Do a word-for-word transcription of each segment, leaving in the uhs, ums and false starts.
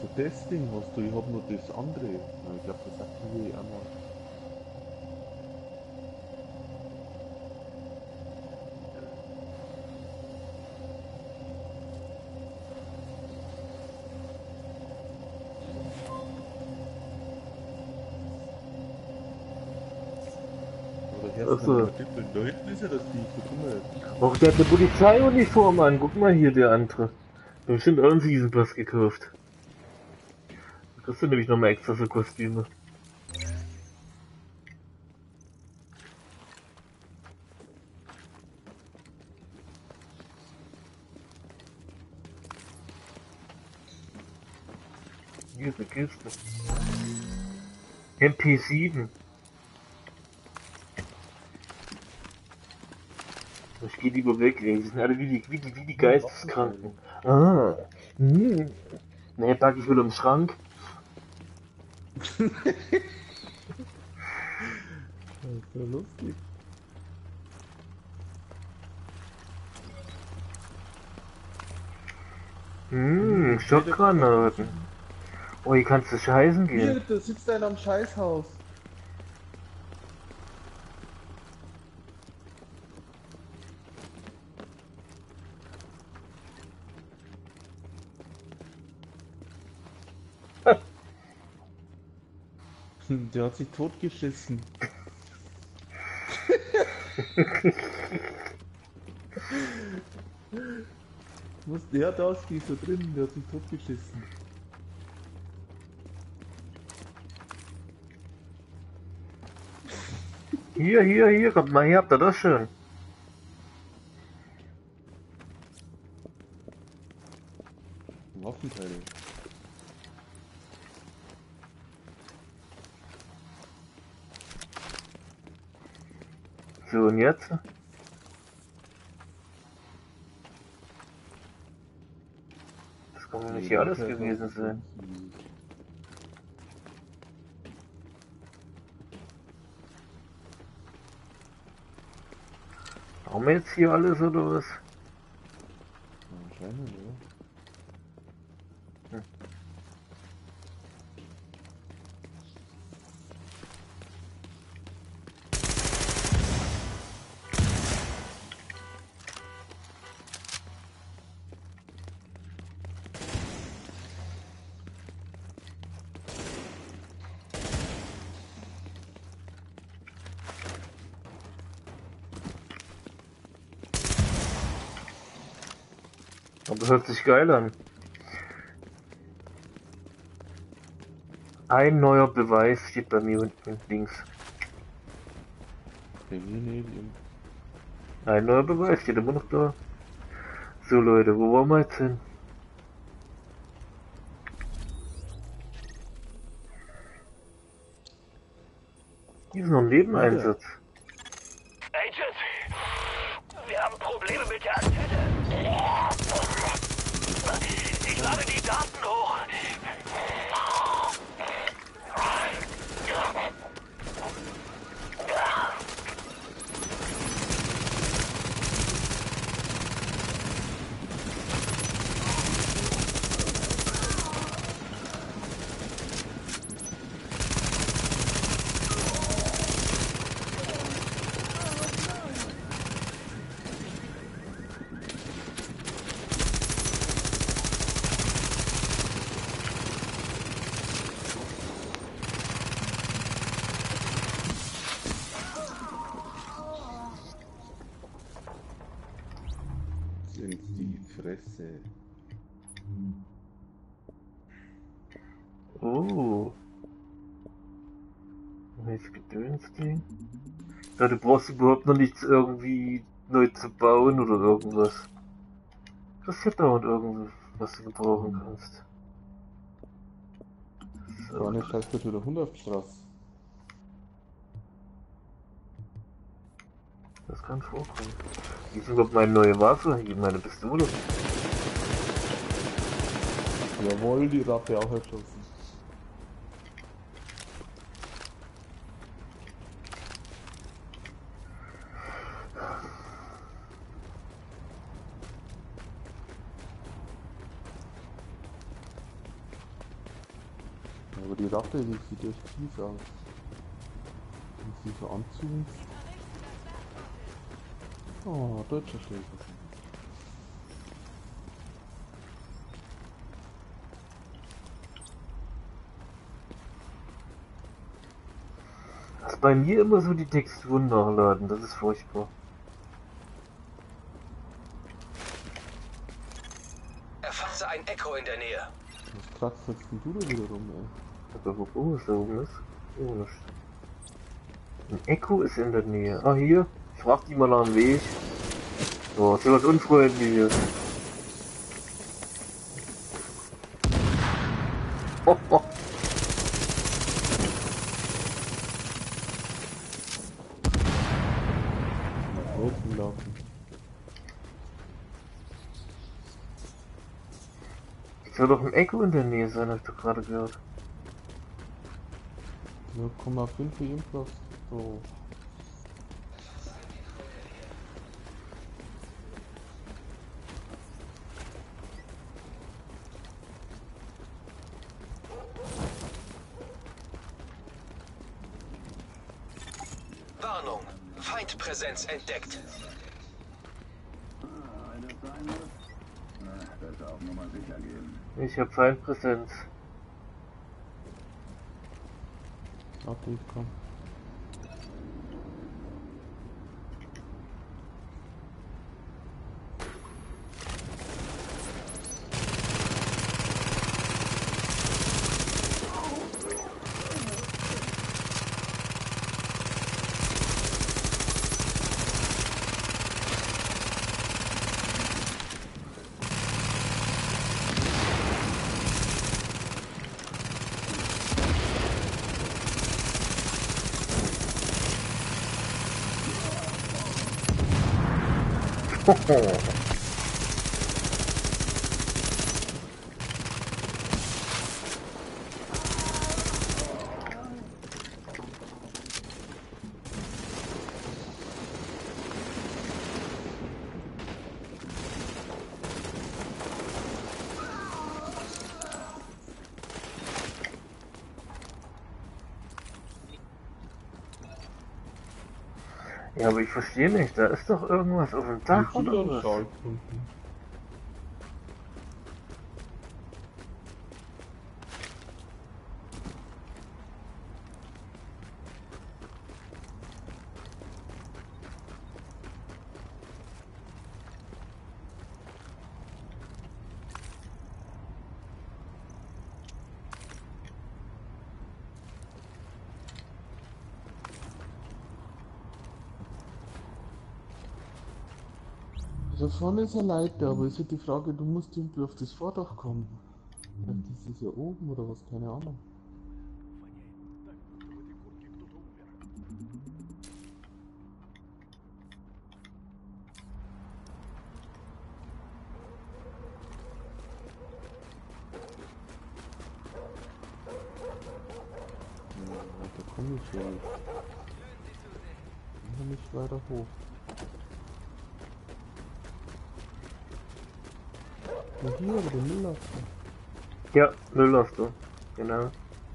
Also das Ding hast du, ich hab nur das andere. Ja, ich glaube, das aktiviere ich auch mal. Oder hörst du noch Also, immer düppeln? Da hinten ist ja das Viech, da kommen wir jetzt. auch der hat eine Polizeiuniform an. Guck mal hier, der andere. Bestimmt auch einen Season Pass gekauft. Da kriegst du nämlich nochmal extra für Kostüme. Hier ist eine Kiste. M P sieben. Ich geh lieber weg, ey. Die sind alle wie die, wie die, wie die Hm, Geisteskranken. Waffenteile. Ah. Hm. Ne, pack ich wieder im Schrank. Das ist ja lustig. Hm, Hm, ich sehe da gerade noch Schockgranaten. Menschen. Oh, hier kannst du scheißen gehen. Hier, da sitzt einer am Scheißhaus. Hm, der hat sich totgeschissen. Muss der da ist, die ist da drin, der hat sich totgeschissen. Hier, hier, hier, kommt mal her, habt ihr das schön. Waffenteile. So, und jetzt? Das kann ja nicht Nee, hier alles nachher ist noch gewesen sein. Benzin. Haben wir jetzt hier alles oder was? Ja, anscheinend, ja. Hm. Aber hört sich geil an. Ein neuer Beweis steht bei mir unten links. Privilegien. Ein neuer Beweis steht immer noch da. So Leute, wo wollen wir jetzt hin? Hier ist noch ein Wieder. Nebeneinsatz. Agent, wir haben Probleme mit der Antenne. Ich lade die Daten hoch. Sind die Fresse. Oh. Jetzt Gedönsding. Ja, du brauchst überhaupt noch nichts irgendwie neu zu bauen oder irgendwas. Das ist ja dauernd irgendwas, was du gebrauchen kannst. So, Vorne scheißt wird wieder Hund auf die Straße. das kann vorkommen. Wie ist überhaupt meine neue Waffe? Hier meine Pistole. Jawohl, die Ratte auch erschossen. Ja, aber die Ratte, die sieht echt fies aus. Und sie so anzoomst. Oh, deutscher Schläger. Das ist bei mir immer so die Texturen nachladen, das ist furchtbar. Erfasste ein Echo in der Nähe. Was kratzt jetzt denn du da wieder rum, ey? Aber wo oben ist da oben ist? Oh, nicht. Ein Echo ist in der Nähe. Ah, hier. Ich frag die mal nach dem Weg. So, ist ja was Unfreundliches. Ho, ho. Nach draußen laufen. Es soll doch ein Echo in der Nähe sein, hab ich doch gerade gehört. null Komma fünf irgendwas. So. Warnung. Feindpräsenz entdeckt. Ich hab Feindpräsenz. Warte, ich komm. Hoho. Ja, aber ich verstehe nicht, da ist doch irgendwas auf dem Dach Willst du oder da was? Schal gefunden? Da vorne ist eine Leiter, aber ist ja die Frage, du musst irgendwie auf das Vordach kommen. Vielleicht ist es ja oben oder was, keine Ahnung. Ja, da komme ich ja nicht. Ich kann nicht weiter hoch. Na hier, aber den Müllabstand. Ja, Müll hast du. Genau.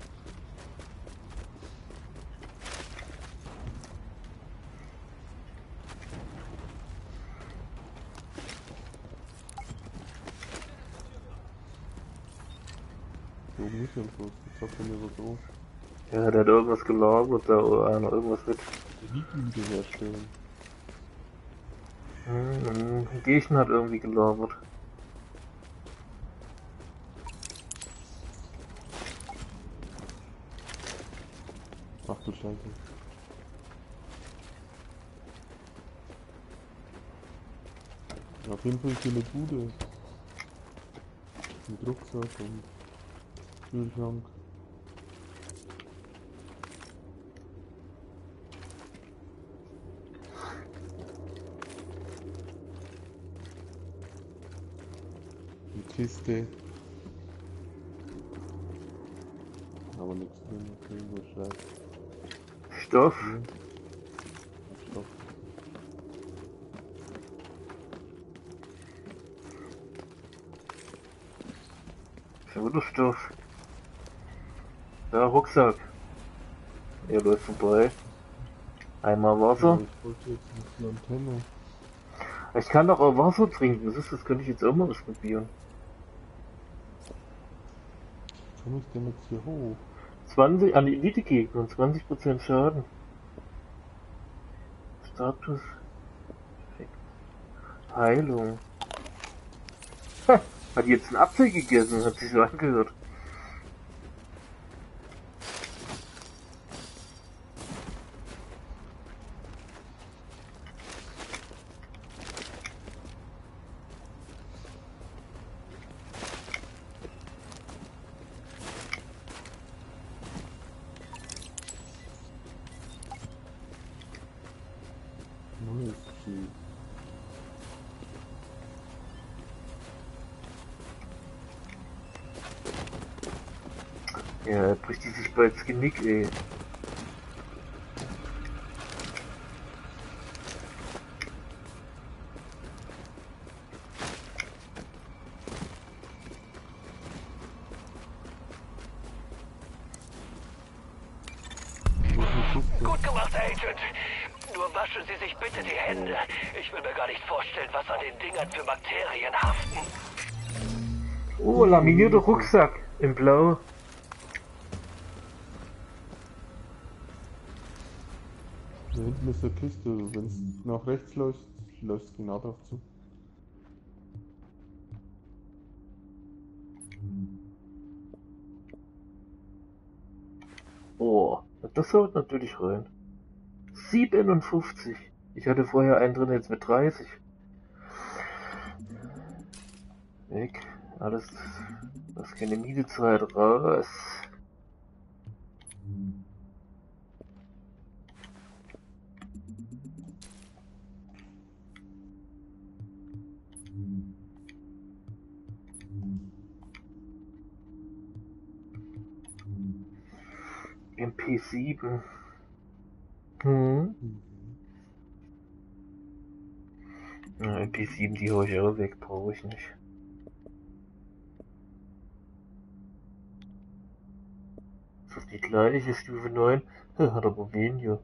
So oben ist irgendwas, jetzt sagt er mir was auf. Ja, der hat irgendwas gelabert da oder einer irgendwas mit. Liegende herstellen. Hm, ein Gegner hat irgendwie gelabert. Ach du Scheiße. Auf jeden Fall ist hier eine Bude. Mit Rucksack und Kühlschrank. Eine Kiste. Aber nichts drin, okay, nur Scheiß. Stoff? Hier. Stoff. Schon guter Stoff. Da, Rucksack. Er läuft vorbei. Einmal Ja, Wasser. ich wollte jetzt noch die Antenne. Ich kann doch auch Wasser trinken. Das ist, das könnte ich jetzt auch mal ausprobieren. Komme ich denn jetzt hier hoch? zwanzig an die Elite-Gegner und zwanzig Prozent Schaden. Status. Perfekt. Heilung. Ha, hat die jetzt einen Apfel gegessen? Hat sich so angehört. Neues Schild. Ja, bricht die sich bald das Genick, ey. Wo ist eine Kiste? Gut gemacht, Agent. Nur waschen Sie sich bitte die Hände. Ich will mir gar nicht vorstellen, was an den Dingern für Bakterien haften. Oh, laminierter Rucksack in Blau. Da hinten ist eine Kiste. Wenn es nach rechts läuft, läuft es genau drauf zu. Oh, das haut natürlich rein. siebenundfünfzig. Ich hatte vorher einen drin, jetzt mit dreißig. Weg. Alles, was keine Mietezeit raus. M P sieben. Hm. Ja, M P sieben, die hole ich auch weg, brauche ich nicht. Ist das die gleiche Stufe neun? Hat aber weniger.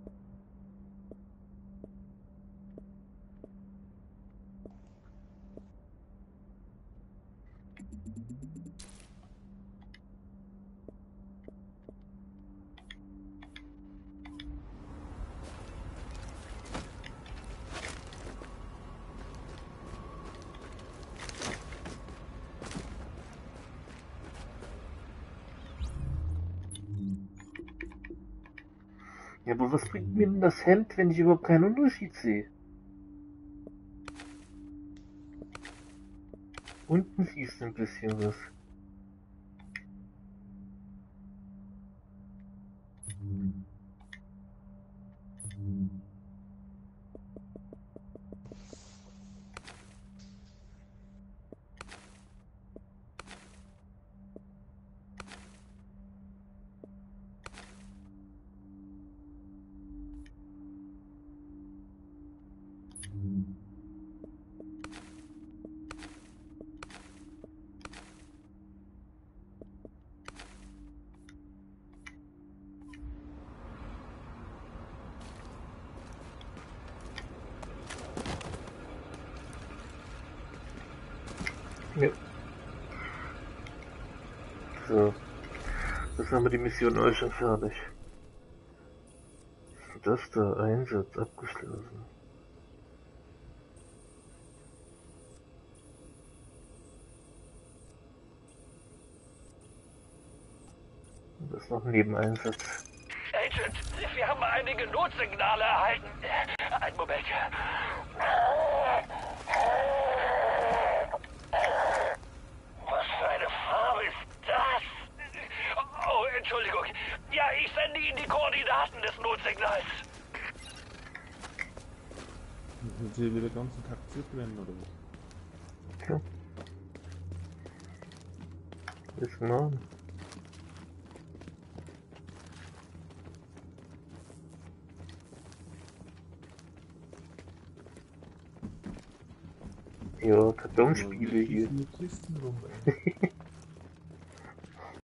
Ja, aber was bringt mir denn das Hemd, wenn ich überhaupt keinen Unterschied sehe? Unten fließt ein bisschen was. Ja. So. Das haben wir die Mission auch schon fertig. Das da, Einsatz abgeschlossen. Und das ist noch ein Nebeneinsatz. Agent, wir haben einige Notsignale erhalten. Einen Moment. Was für eine Farbe ist das? Oh, Entschuldigung. Ja, ich sende Ihnen die Koordinaten des Notsignals. Sind sie wieder den ganzen Tag zurückrennen oder was? Ja. Bis morgen. Ja, Kartonspiele hier. Kisten rum, ey.